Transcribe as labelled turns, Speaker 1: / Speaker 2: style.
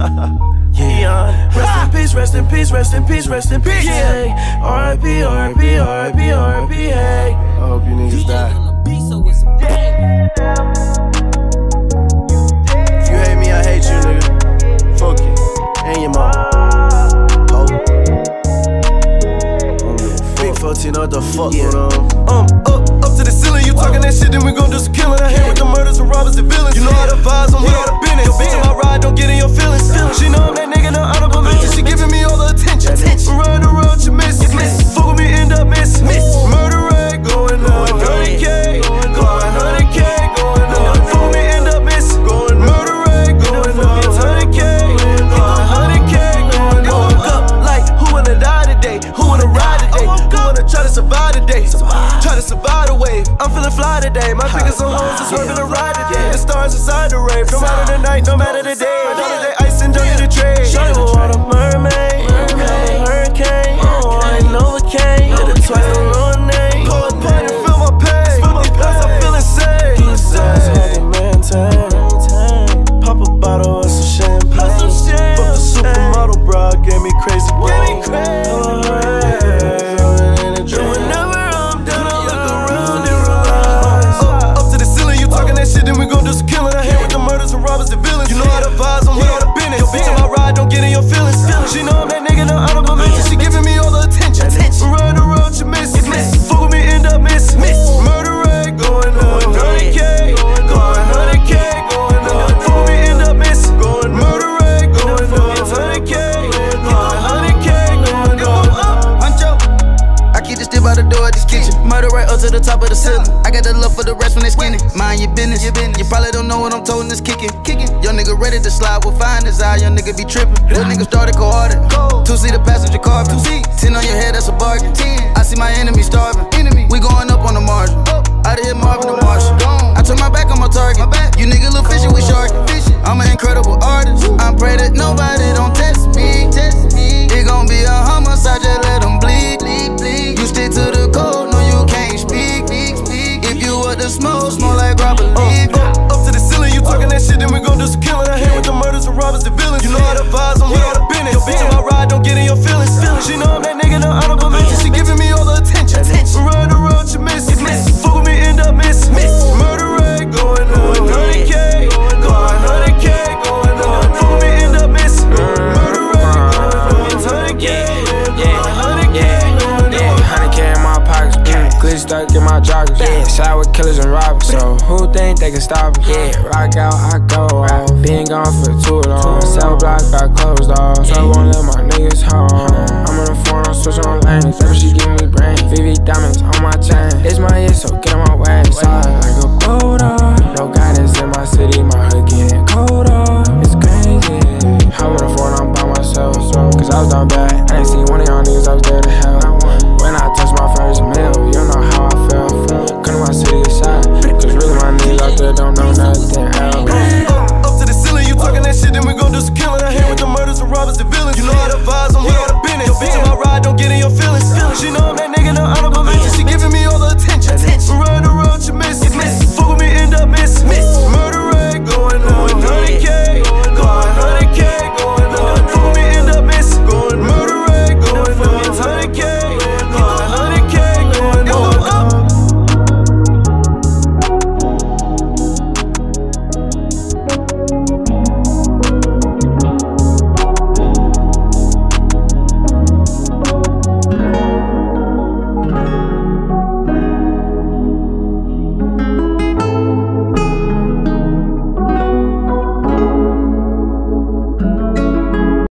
Speaker 1: Yeah. Rest in peace, rest in peace, rest in peace, rest in peace. Yeah. R.I.P, R.I.P, R.I.P, R.I.P, hey. I hope you niggas die. If you hate me, I hate you, nigga. Fuck you. And your mom. Oh. Big 14, what the fuck going on? Up to the ceiling, you talking that shit, then we gon' do some killing. I hate with the murders and robbers and villains. You know how the vibes, I'm with all the business. Yo, bitch, on my ride, don't get in your feelings. She know I'm that nigga, no honorable mention. She giving me all the attention. I'm riding around, you miss. Fuck with me, end up missing. Murder rate going up. 100K, going 100K, going up. Fuck with me, end up missing. Murder rate going up. 100K, going 100K, going up. Woke up like, who wanna die today? Who wanna ride today? Who wanna try to survive today? Try to survive the wave. I'm feeling fly today. My fingers on hoes, it's working to ride today. The stars inside the rave. No matter the night, no matter the day. Dollar the ice and dirty the trade. Shawty will want a mermaid, hurricane. Oh, I ain't Novocaine. Hit it twice, the wrong name. Pull a pint and feel my pain. Plus I'm feeling safe. Keep size hard to maintain. Pop a bottle of some champagne. Fuck the supermodel bra, gave me crazy brain. Then we gon' do some killing. I hate with the murders and robbers and villains. You know how the vibes, I'm with all the business. Yo, bitch, on my ride, don't get in your feelings. She know I'm that nigga, no honorable mention. She giving me all the attention. I'm riding around, you miss. Fuck with me, end up missing. Murder rate going up. 100K, going 100K, going up. Fuck with me, end up missing. Murder rate going up. 100K, going 100K, going up.
Speaker 2: Huncho, I keep the stick by the door of this kitchen. Murder right up to the top of the ceiling. I got the love for the rest when they skinny. Mind your business. You probably don't know what I'm told, this kicking. Young nigga ready to slide with fine desire. Young nigga be tripping. Little nigga started cold-hearted. 2-seater passenger carbon. 10 on your head, that's a bargain. I see my enemy starving. We going up on the margin. Out of here, Marvin the Martian. I turn my back on my target. You nigga look fishy, we shark. I'm an incredible artist. I pray that nobody don't test me. It gon' be a homicide, just let them bleed. You stick to the code, no you can't speak. If you want the smoke like rubber leaf.
Speaker 1: Up to the ceiling, you talking that shit, then we gon' do some killing. I hate with the murders and robbers and villains. You know how the vibes, I'm with all the business. Yo, bitch, on my ride, don't get in your feelings. She know I'm that nigga, no honorable mention. She giving me all the attention. I'm riding around, you miss. Fuck with me, end up missing. Murder rate going up. 100K, going 100K, going up. Fuck with me, end up missing. Murder rate going up. 100K, going 100K, going up.
Speaker 3: 100K in my pockets, glitch stuck in my joggers. Side with killers and robbers, so who think they can stop us? Rock out, I go out.